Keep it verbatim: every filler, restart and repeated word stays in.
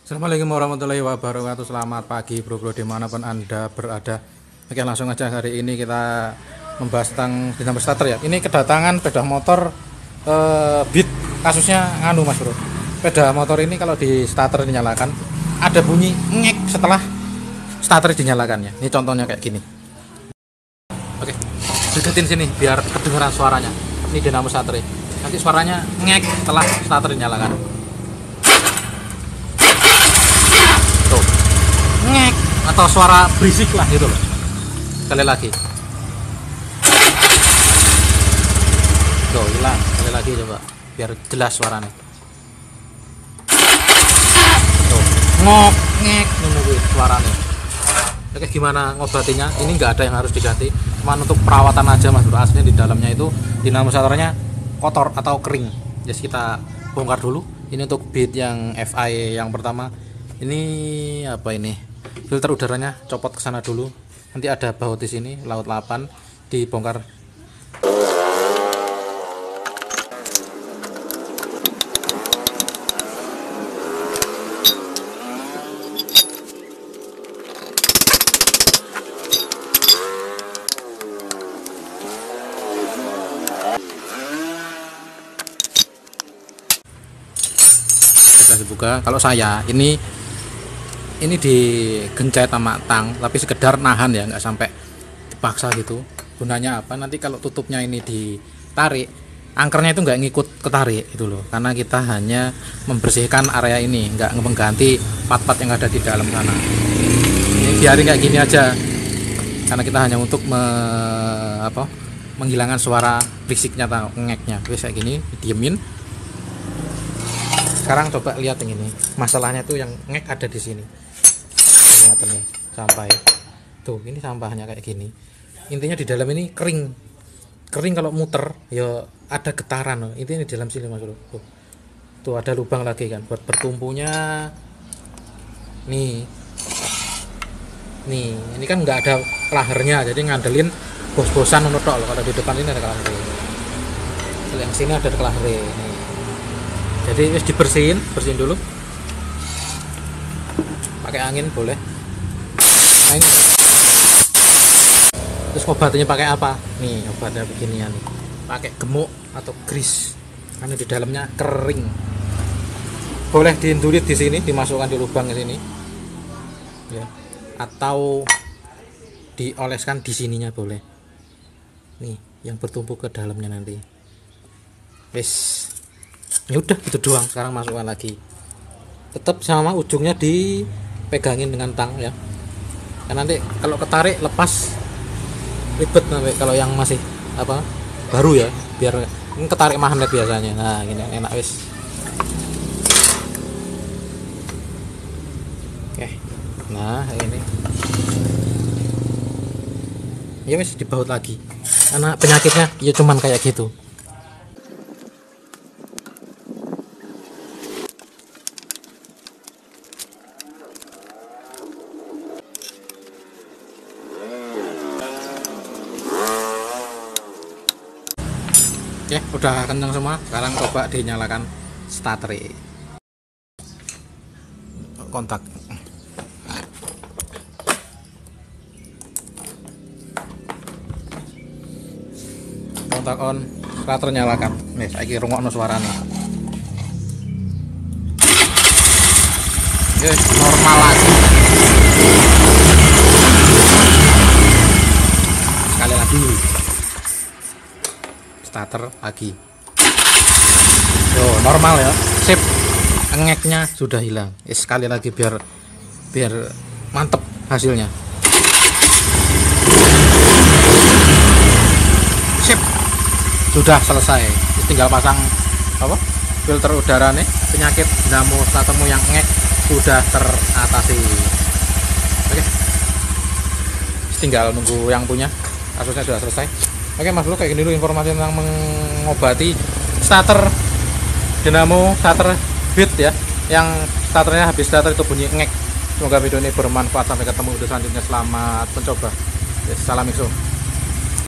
Assalamualaikum warahmatullahi wabarakatuh. Selamat pagi bro-bro dimanapun anda berada. Oke, langsung aja, hari ini kita membahas tentang dynamo starter ya. Ini kedatangan sepeda motor eh, Beat. Kasusnya nganu mas bro, sepeda motor ini kalau di starter dinyalakan ada bunyi ngek setelah starter dinyalakan ya. Ini contohnya kayak gini. Oke, deketin sini biar kedengeran suaranya. Ini dynamo starter. Nanti suaranya ngek setelah starter dinyalakan. Ngek atau suara berisik lah gitu loh. Sekali lagi. Tuh, hilang. Sekali lagi coba biar jelas suaranya. Tuh, ngok, ngek nunggu suaranya. Oke, gimana ngobatinya? Ini nggak ada yang harus diganti. Cuma untuk perawatan aja mas bro. Aslinya di dalamnya itu dynamo starternya kotor atau kering. Jadi kita bongkar dulu. Ini untuk Beat yang F I yang pertama. Ini apa ini? Filter udaranya copot ke sana dulu. Nanti ada baut di sini, laut delapan, dibongkar. Kita dibuka. Kalau saya ini ini digencet sama tang, tapi sekedar nahan ya, nggak sampai dipaksa gitu. Gunanya apa? Nanti kalau tutupnya ini ditarik, angkernya itu nggak ngikut ketarik gitu loh, karena kita hanya membersihkan area ini, nggak mengganti part-part yang ada di dalam sana. Ini biarin kayak gini aja, karena kita hanya untuk me, apa, menghilangkan suara berisiknya atau ngeknya. Oke, kayak gini diemin. Sekarang coba lihat yang ini, masalahnya tuh yang ngek ada di sini. Lihat nih, sampai tuh ini sampahnya kayak gini. Intinya di dalam ini kering, kering kalau muter ya ada getaran. Intinya di dalam sini mas bro. Tuh, tuh ada lubang lagi kan buat bertumpunya. Nih, nih ini kan nggak ada kelahernya, jadi ngandelin bos-bosan nutok loh. Kalau di depan ini ada kelaher. Yang sini ada kelaher. Nih. Jadi harus dibersihin, bersihin dulu. Pakai angin boleh. Nah, ini. Terus obatnya pakai apa? Nih obatnya beginian nih. Pakai gemuk atau grease. Karena di dalamnya kering. Boleh diindulit di sini, dimasukkan di lubang di sini. Ya. Atau dioleskan di sininya boleh. Nih, yang bertumpuk ke dalamnya nanti. Wes. Ya udah itu doang. Sekarang masukkan lagi, tetap sama ujungnya dipegangin dengan tang ya, karena nanti kalau ketarik lepas ribet nanti kalau yang masih apa baru ya, biar ini ketarik magnet biasanya. Nah gini enak wis. Oke, nah ini ya wis dibaut lagi, karena penyakitnya ya cuman kayak gitu. Oke, udah kencang semua. Sekarang coba dinyalakan starter. Kontak. Kontak on, starter nyalakan. Nih, saiki rungokno suarane. Oke, normal lagi. Sekali lagi. Starter lagi. Oh, normal ya. Sip. Ngeknya sudah hilang. Eh, sekali lagi biar biar mantep hasilnya. Sip. Sudah selesai. Tinggal pasang apa? Filter udara nih. Penyakit dynamo startermu yang ngek sudah teratasi. Oke. Tinggal nunggu yang punya. Kasusnya sudah selesai. Oke mas bro, kayak gini dulu informasi tentang mengobati starter dynamo starter Beat ya, yang starternya habis starter itu bunyi ngek. Semoga video ini bermanfaat. Sampai ketemu video selanjutnya. Selamat mencoba. Salam I S O.